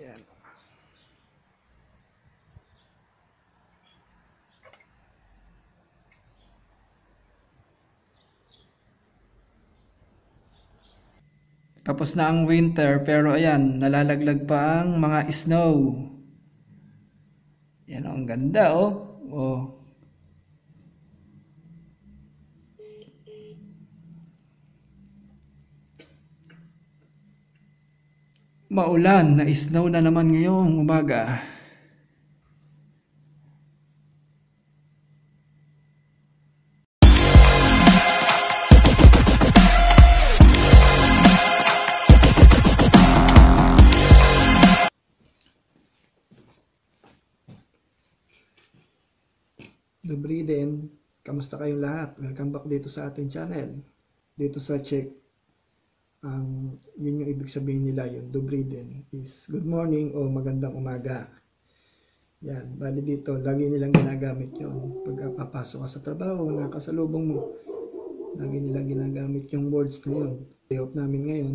Yan. Tapos na ang winter pero ayan, nalalaglag pa ang mga snow. Yan, ang ganda oh. Oh. Maulan na snow na naman ngayong umaga. Dobry din, kamusta kayong lahat? Welcome back dito sa ating channel. Dito sa Czech, yun yung ibig sabihin nila, yung dobry din is good morning o magandang umaga. Yan, bali dito, lagi nilang ginagamit yun. Pag papasok ka sa trabaho, nakasalubong mo, lagi nilang ginagamit yung words na yun. Day off namin ngayon.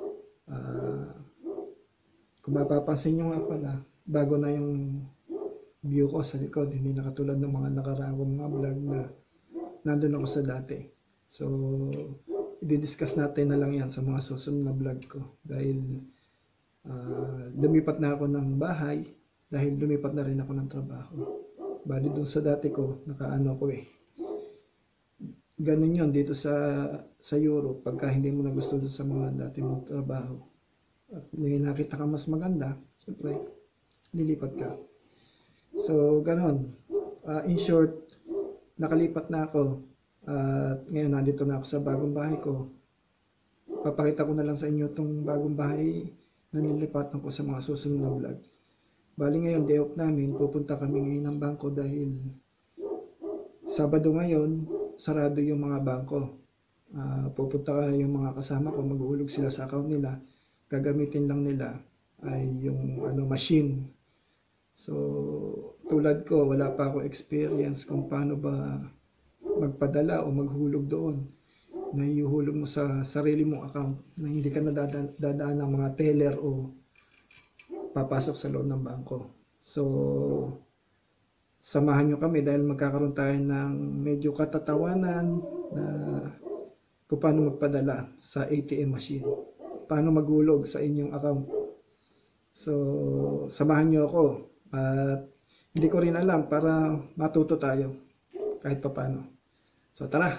Kung mapapansin nyo nga pala, bago na yung view ko sa likod, hindi na katulad ng mga nakaraang mga vlog na nandun ako sa dati. So, i-discuss natin na lang yan sa mga susunod na vlog ko. Dahil lumipat na ako ng bahay, dahil lumipat na rin ako ng trabaho. Bali dun sa dati ko, nakaano ko eh. Ganun yun dito sa Europe, pagka hindi mo na gusto dun sa mga dati mong trabaho. At nakita ka mas maganda, siyempre, lilipat ka. So, ganon. In short, nakalipat na ako. At ngayon, nandito na ako sa bagong bahay ko. Papakita ko na lang sa inyo itong bagong bahay na nilipatan ko sa mga susunod na vlog. Bali ngayon, day off namin. Pupunta kami ngayon ng bangko dahil Sabado ngayon, sarado yung mga bangko. Pupunta yung mga kasama ko, maghuhulog sila sa account nila. Gagamitin lang nila ay yung machine. So, tulad ko, wala pa ako experience kung paano ba magpadala o maghulog doon. Na ihuhulog mo sa sarili mong account na hindi ka nadadaan ng mga teller o papasok sa loob ng bangko. So, samahan nyo kami dahil magkakaroon tayo ng medyo katatawanan na kung paano magpadala sa ATM machine. Paano maghulog sa inyong account. So, samahan nyo ako. At hindi ko rin alam para matuto tayo kahit paano. So tara.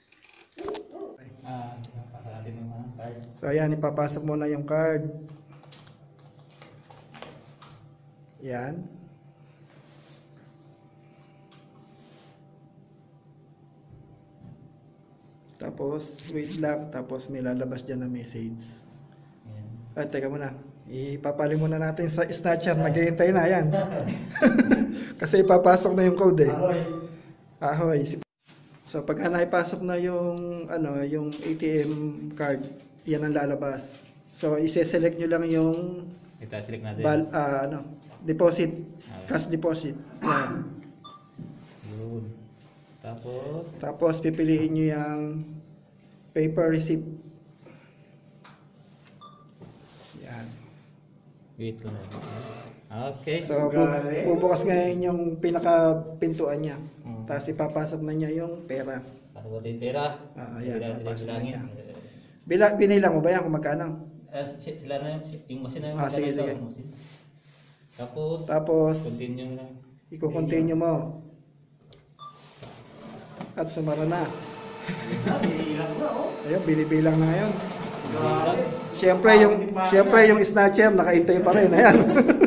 So ayan, ipapasok muna yung card. Yan. Tapos wait lang, tapos may lalabas dyan na message. Ay, teka muna. Ipapali muna natin sa snatcher. Naghihintay na yan. Kasi ipapasok na yung code eh. Ahoy. So pagka naipasok na yung yung ATM card, yan ang lalabas. So i-select nyo lang yung select natin. Deposit, cash deposit. Yan. Yun. Tapos pipiliin nyo yung paper receipt. Yan. Wait ko na. Okay. So bubukas ngayon yung pinaka-pintuan niya. Tapos ipapasok na niya yung pera. Pasok natin pera. Ayan, papasok na niya. Binilang mo ba yan kung magkano? Sila na yung machine na yung sige. Tapos continue na. I-continue mo. At sumara na. Ayun, binibilang na ngayon. Siyempre yung snatcher nakaintay pa rin. Ayan.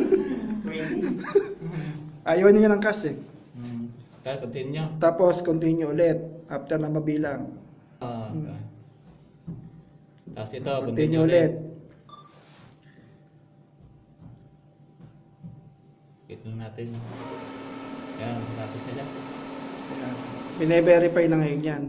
Ayaw niya ng cash eh. Continue. Tapos continue ulit after na mabilang. Okay. Tapos ito, Continue ulit. Ito natin. Yan, tapos na dyan. Bine-verify na ngayon yan.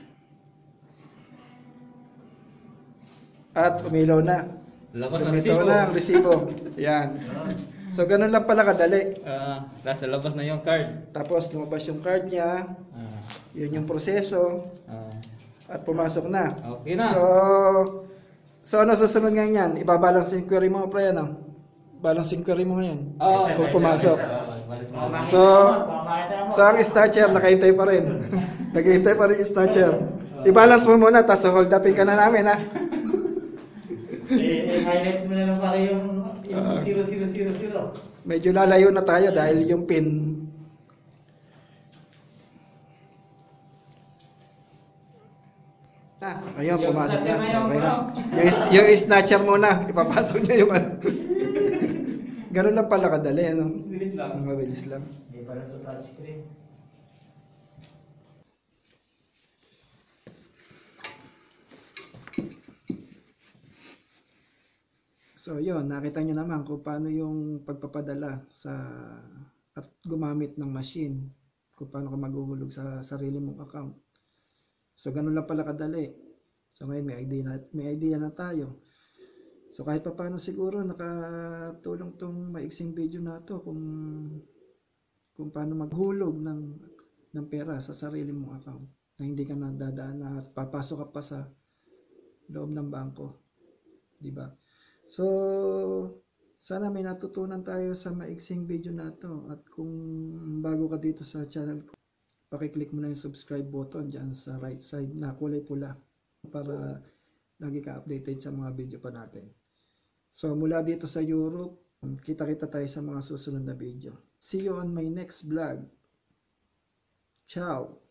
At umilaw na. Lumitaw na ang resibo. Yan. So, ganun lang pala kadali. Tapos lalabas na yung card. Tapos lumabas yung card niya. Yun yung proseso. At pumasok na. Okay na. So ano susunod ngayon yan? Ibabalance inquiry mo, pre, ano? Balang 5 rin mo ngayon. Oo. Kung pumasok. Makita So, mo. sa ang snatcher, nakahintay pa rin. Naghihintay pa rin yung snatcher. I-balance mo muna, tapos hold upin ka na namin, ha? Highlight mo na lang pare yung 0000. Medyo lalayo na tayo dahil yung pin. Ayun, Yung pumasok snatcher na. na yun, Okay na. bro. Yung snatcher muna, ipapasok niya yung ano. Ganun lang pala kadali, ano? Bilis lang. Mabilis lang. Hindi pa rin ito touchscreen. So yun, nakita nyo naman kung paano yung pagpapadala sa at gumamit ng machine, kung paano ka maghuhulog sa sarili mong account. So ganun lang pala kadali. So ngayon may idea na tayo. So kahit pa paano siguro nakatulong tong maiksing video na to kung paano maghulog ng pera sa sarili mong account na hindi ka na dadaan na papasok ka pa sa loob ng bangko, di ba? So, sana may natutunan tayo sa maiksing video na to. At kung bago ka dito sa channel ko, pakiclick mo na yung subscribe button dyan sa right side na kulay pula para lagi ka updated sa mga video pa natin. So, mula dito sa Europe, kita-kita tayo sa mga susunod na video. See you on my next vlog. Ciao!